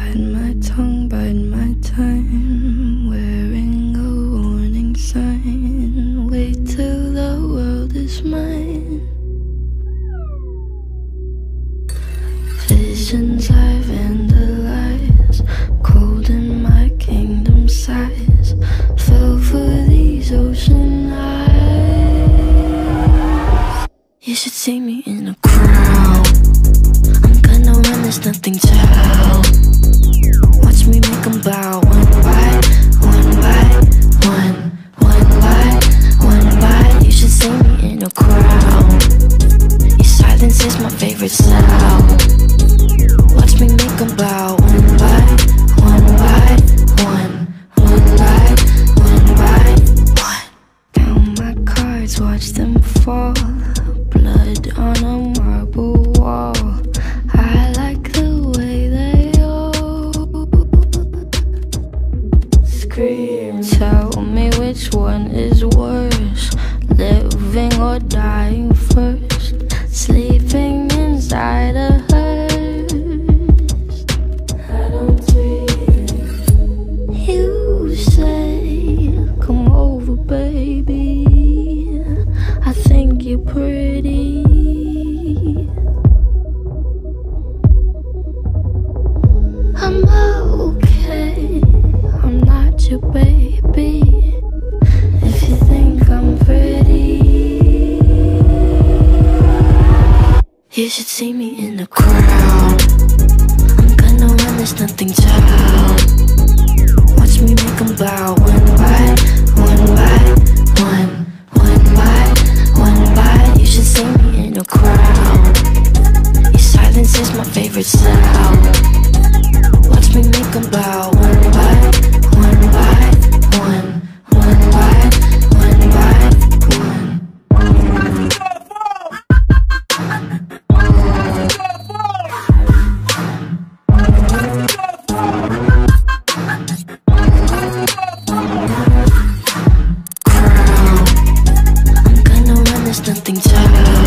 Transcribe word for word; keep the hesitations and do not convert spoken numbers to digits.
Bite my tongue, bite my time, wearing a warning sign. Wait till the world is mine. Visions I vandalize, cold in my kingdom size. Fell for these ocean eyes. You should see me in a crowd. I'm gonna run, there's nothing to help. Watch me make them bow, one by one by one, one by one by. You should see me in a crowd. Your silence is my favorite sound. Watch me make them bow, one by one by one, one by one by one. Count my cards, watch them fall. Blood on a marble wall. I like the way they all scream. Tell me which one is worse, living or dying first. Sleeping inside a hearse. I don't dream. You say, come over, baby. I think you're pretty. I'm okay, I'm not your baby. If you think I'm pretty, you should see me in the crowd. I'm gonna run, there's nothing to help. Watch me make them bow, one by one by one, one by one by. You should see me in a crowd. Your silence is my favorite sound. Watch me make them bow, one by one by one, one by one by one. Crowd, I'm gonna run, there's nothing to help.